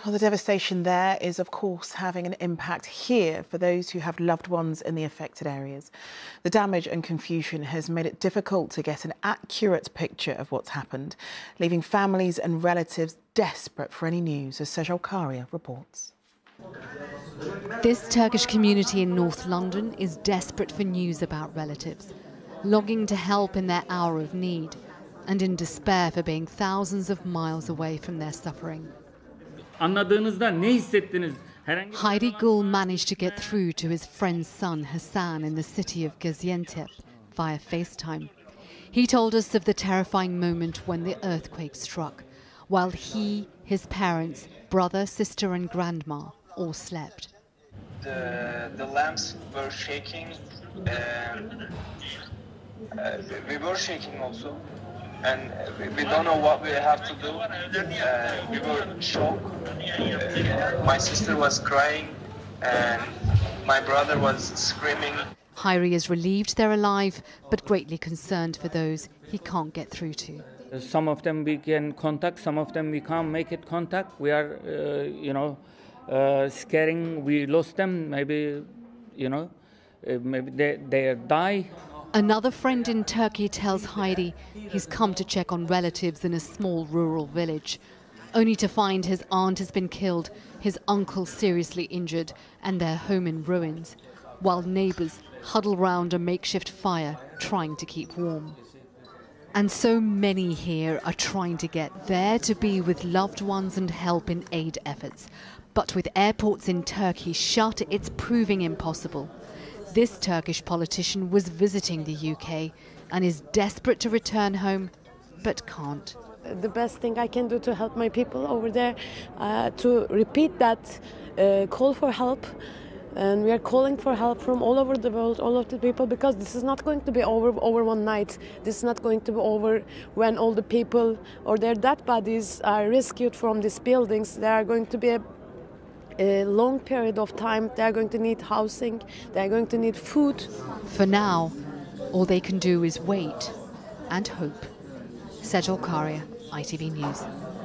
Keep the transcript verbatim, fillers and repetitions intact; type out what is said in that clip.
Well, the devastation there is, of course, having an impact here for those who have loved ones in the affected areas. The damage and confusion has made it difficult to get an accurate picture of what's happened, leaving families and relatives desperate for any news, as PaulAdom-Otchere reports. This Turkish community in North London is desperate for news about relatives, longing to help in their hour of need, and in despair for being thousands of miles away from their suffering. Heidi Gul managed to get through to his friend's son Hassan in the city of Gaziantep via FaceTime. He told us of the terrifying moment when the earthquake struck, while he, his parents, brother, sister and grandma all slept. The, the lamps were shaking, and uh, we were shaking also. And we don't know what we have to do. Uh, we were shocked. Uh, my sister was crying and my brother was screaming. Heidi is relieved they're alive, but greatly concerned for those he can't get through to. Some of them we can contact, some of them we can't make it contact. We are, uh, you know, uh, scaring. We lost them. Maybe, you know, uh, maybe they they die. Another friend in Turkey tells Heidi he's come to check on relatives in a small rural village, only to find his aunt has been killed, his uncle seriously injured, and their home in ruins, while neighbours huddle round a makeshift fire trying to keep warm. And so many here are trying to get there to be with loved ones and help in aid efforts. But with airports in Turkey shut, it's proving impossible. This Turkish politician was visiting the U K and is desperate to return home, but can't. The best thing I can do to help my people over there, uh, to repeat that uh, call for help. And we are calling for help from all over the world, all of the people, because this is not going to be over over one night. This is not going to be over when all the people or their dead bodies are rescued from these buildings. There are going to be a a long period of time. They are going to need housing, they are going to need food. For now, all they can do is wait and hope. PaulAdom-Otchere, I T V News.